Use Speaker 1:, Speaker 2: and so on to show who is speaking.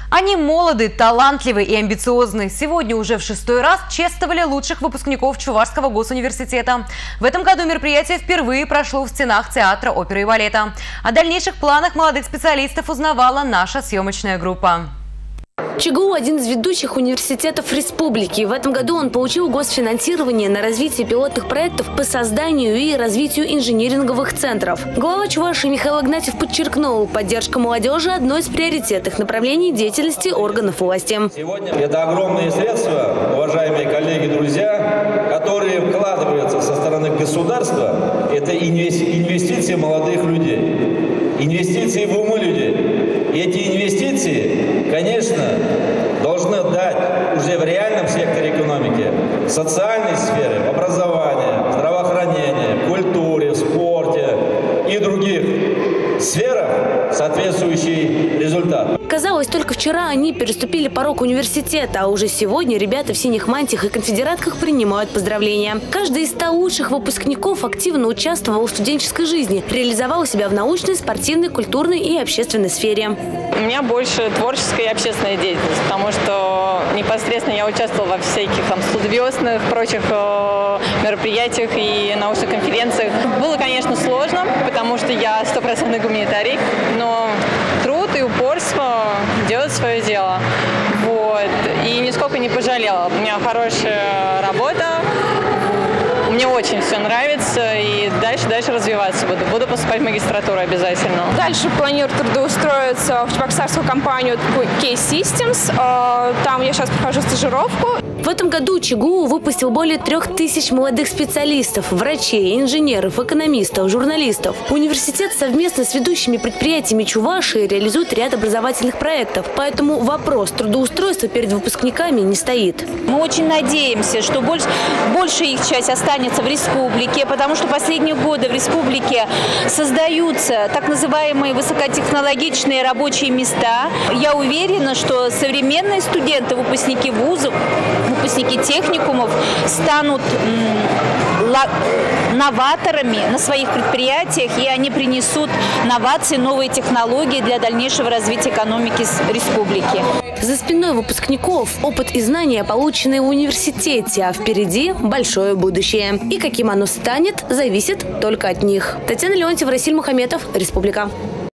Speaker 1: Они молоды, талантливы и амбициозны. Сегодня уже в 6-й раз чествовали лучших выпускников Чувашского госуниверситета. В этом году мероприятие впервые прошло в стенах театра оперы и балета. О дальнейших планах молодых специалистов узнавала наша съемочная группа.
Speaker 2: ЧГУ – один из ведущих университетов республики. В этом году он получил госфинансирование на развитие пилотных проектов по созданию и развитию инжиниринговых центров. Глава Чувашии Михаил Игнатьев подчеркнул, поддержка молодежи – одно из приоритетных направлений деятельности органов власти.
Speaker 3: Сегодня это огромные средства, уважаемые коллеги, друзья, которые вкладываются со стороны государства. Это инвестиции молодых людей, инвестиции в умы людей. И эти инвестиции, конечно, должны дать уже в реальном секторе экономики, в социальной сфере, в образовании, здравоохранении, культуре, спорте и других сферах соответствующий результат.
Speaker 2: Казалось, только вчера они переступили порог университета, а уже сегодня ребята в синих мантиях и конфедератках принимают поздравления. Каждый из 100 лучших выпускников активно участвовал в студенческой жизни, реализовал себя в научной, спортивной, культурной и общественной сфере.
Speaker 4: У меня больше творческая и общественная деятельность, потому что непосредственно я участвовала во всяких там студиозных, прочих мероприятиях и научных конференциях. Было, конечно, сложно, потому что я 100% гуманитарий, но труд и упорство делают свое дело. Вот. И нисколько не пожалела. У меня хорошая работа. Мне очень все нравится, и дальше развиваться буду. Буду поступать в магистратуру обязательно.
Speaker 5: Дальше планирую трудоустроиться в чебоксарскую компанию Case Systems. Там я сейчас прохожу стажировку.
Speaker 2: В этом году ЧГУ выпустил более 3000 молодых специалистов, врачей, инженеров, экономистов, журналистов. Университет совместно с ведущими предприятиями Чувашии реализует ряд образовательных проектов, поэтому вопрос трудоустройства перед выпускниками не стоит.
Speaker 6: Мы очень надеемся, что большая их часть останется в республике, потому что последние годы в республике создаются так называемые высокотехнологичные рабочие места. Я уверена, что современные студенты, выпускники вузов, выпускники техникумов станут новаторами на своих предприятиях, и они принесут новации, новые технологии для дальнейшего развития экономики республики.
Speaker 2: За спиной выпускников опыт и знания, полученные в университете, а впереди большое будущее. И каким оно станет, зависит только от них. Татьяна Леонтьева, Расиль Мухаметов, Республика.